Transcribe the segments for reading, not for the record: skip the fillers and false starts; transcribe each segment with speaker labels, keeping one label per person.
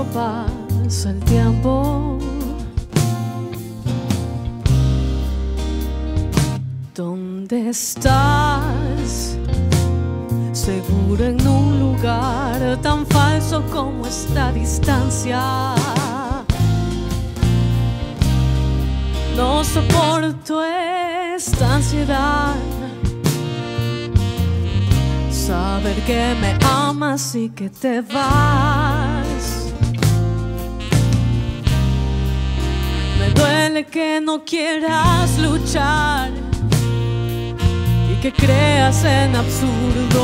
Speaker 1: pasa el tiempo. ¿Dónde estás? Seguro en un lugar tan falso como esta distancia. No soporto esta ansiedad, saber que me amas y que te vas. Me duele que no quieras luchar y que creas en absurdos.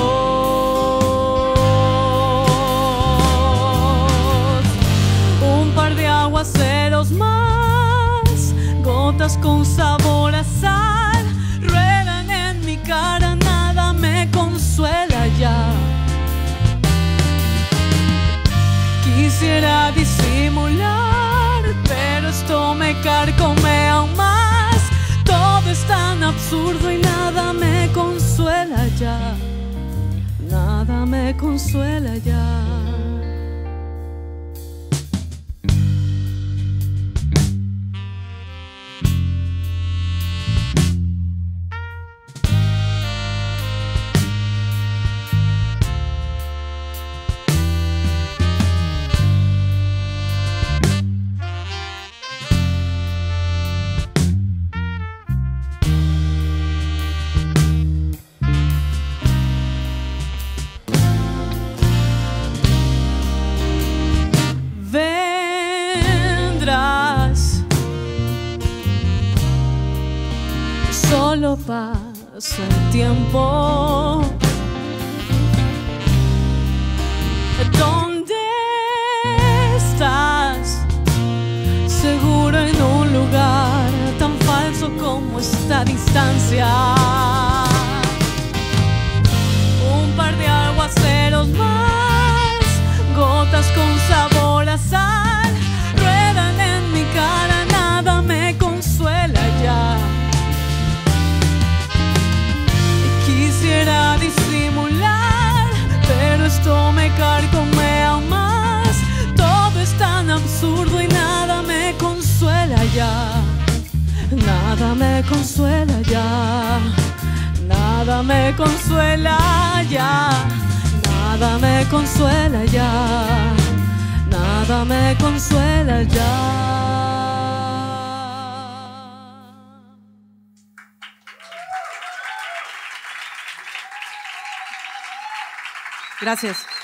Speaker 1: Un par de aguaceros más, gotas con sabor a sal, ruedan en mi cara, nada me consuela ya. Quisiera disimular, pero esto me carcome aún más. Todo es tan absurdo y nada me consuela ya. Nada me consuela ya. Solo pasa el tiempo. ¿Dónde estás? Seguro en un lugar tan falso como esta distancia. Un par de aguaceros más, gotas con sabor a sal, ruedan en mi cara, nada me consuela ya. Quisiera disimular, pero esto me carcome aún más. Todo es tan absurdo y nada me consuela ya. Nada me consuela ya. Nada me consuela ya. Nada me consuela ya. Nada me consuela ya.
Speaker 2: Gracias.